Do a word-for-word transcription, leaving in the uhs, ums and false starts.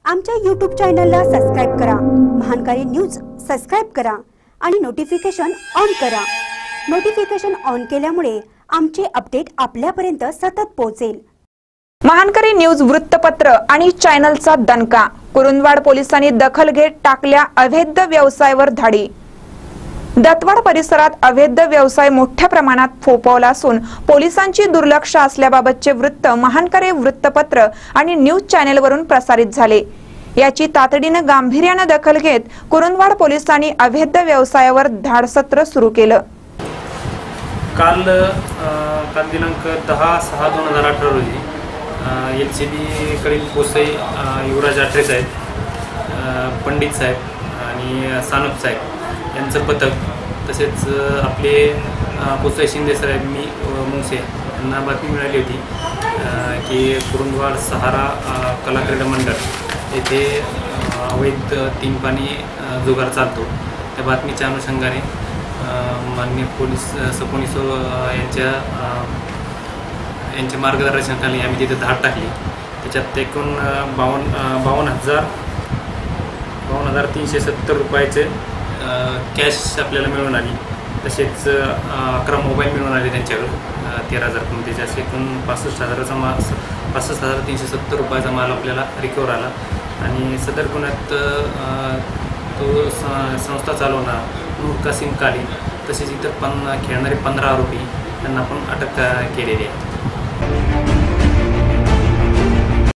आमच्या यूट्यूब चॅनलला सबस्क्राइब करा, महानकारी न्यूज सबस्क्राइब करा आणि नोटिफिकेशन ऑन करा। नोटिफिकेशन ऑन केल्यामुळे आमचे अपडेट आपल्यापर्यंत सतत पोहोचेल। महानकारी न्यूज वृत्तपत्र आणि चॅनलचा दणका। कुरुंदवाड पोलिसांनी दखल घेत टाकल्या अवैध व्यवसायावर धाडी। दत्तवाड परिसरात अवैध व्यवसाय मोठ्या प्रमाणात फोफावला असून पोलिसांची दुर्लक्ष असल्याबाबतचे वृत्त महानकारी वृत्तपत्र आणि न्यूज चॅनलवरून प्रसारित झाले। याची तातडीने गांभीर्याने दखल घेत कुरुंदवाड पोलिसांनी अवैध व्यवसायावर धाडसत्र सुरू केलं। काल काल दिनांक दहा सहा दोन हजार अठरा रोजी एल सी बी कडील पोसई युवराज आठरे साहेब, पंडित साहेब आणि सानप साहेब यांचं पथक, तसेच आपले पोसई शिंदे साहेब मी मुंगसे यांना बातमी मिळाली होती की कुरुंदवाड सहारा कला क्रीडा मंडळ येथे अवैध तीन पाणी जुगार चालतो। त्या बातमीच्या अनुषंगाने माननीय पोलीस सपोनिसो यांच्या यांच्या मार्गदर्शनाखाली आम्ही तिथे धाड टाकली। त्याच्यात एकूण बावन्न बावन्न हजार बावन्न हजार तीनशे सत्तर रुपयाचे कॅश आपल्याला मिळून आली। तसेच अकरा मोबाईल मिळून आले त्यांच्याकडे तेरा हजार किमतीचे असे एकूण पासष्ट हजाराचा मा पासष्ट हजार तीनशे सत्तर रुपयाचा माल आपल्याला रिकवर आला। आणि सदर गुन्ह्यात तो संस्था चालवणारा नूर कासिम काली तसेच इतर पण खेळणारे पंधरा आरोपी त्यांना आपण अटक केलेली आहे।